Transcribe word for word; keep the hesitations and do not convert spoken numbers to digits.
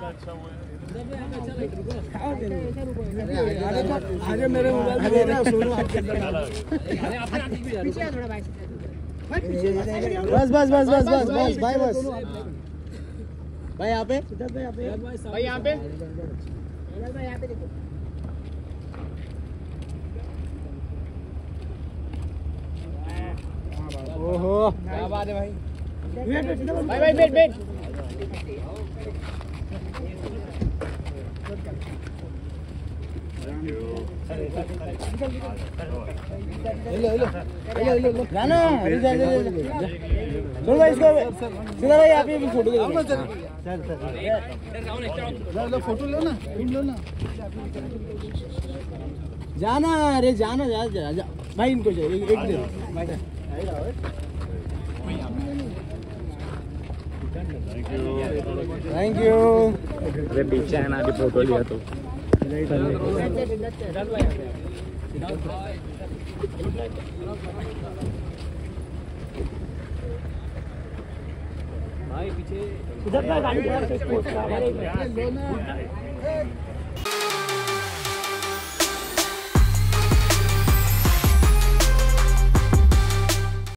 आगे मेरे मोबाइल में सोनू आपके अंदर बस बस बस बस बस बस भाई बस भाई यहाँ पे भाई यहाँ पे भाई यहाँ पे देखो ओहो क्या बात है भाई भाई भाई wait wait hello hello hello hello Rana चलो भाई इसको सीधा भाई आप ये फोटो ले लो चल चल लो फोटो लो ना तुम लो ना जाना अरे जाना जा जा, जा। भाई इनको चाहिए एक दे भाई थैंक यू अरे पीछे है ना अभी फोटो लिया तो भाई पीछे उधर गाड़ी